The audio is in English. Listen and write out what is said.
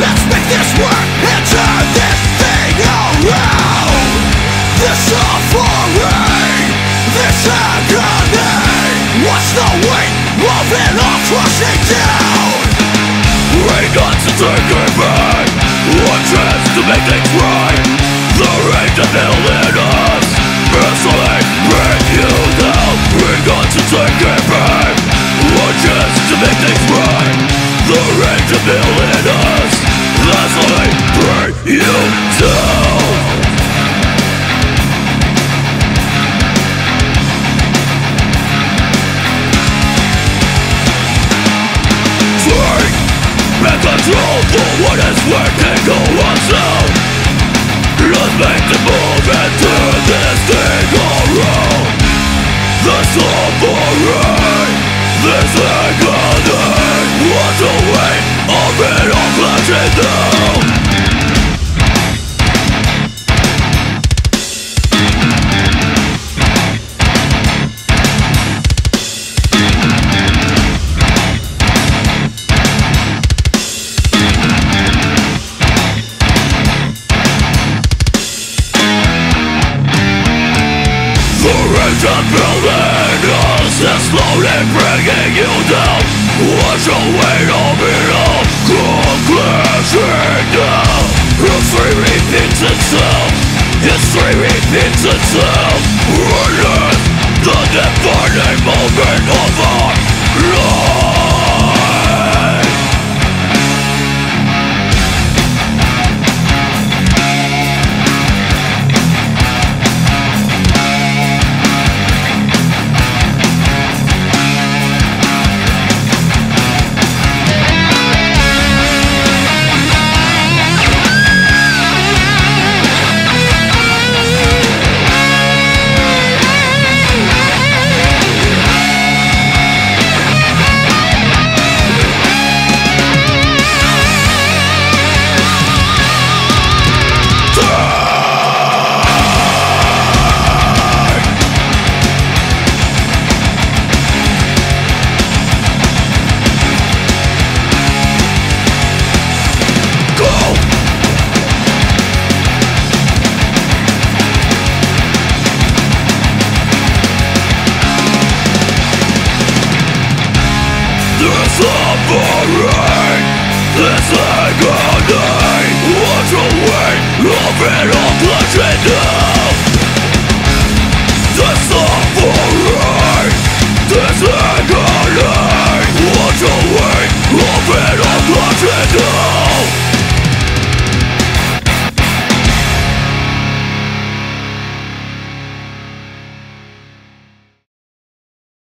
Let's make this work and turn this thing around. This suffering, this agony, what's the weight of it all crushing down? We got to take it back, one chance to make things right. The rage of hell in us, mercilessly bring you down. We got to take it back, one chance to make things right. The rage of hell in us, mercilessly bring you down. Take control for what is working, go on sound. Let's make the move and turn this thing around. The suffering, this agony, what's the weight of it all clutching down? I'm building us and slowly bringing you down. Watch the weight of it all come crashing down. History repeats itself, history repeats itself. Witness the defining moment of our life. Suffering, this agony, what's the weight of it all clutching down? The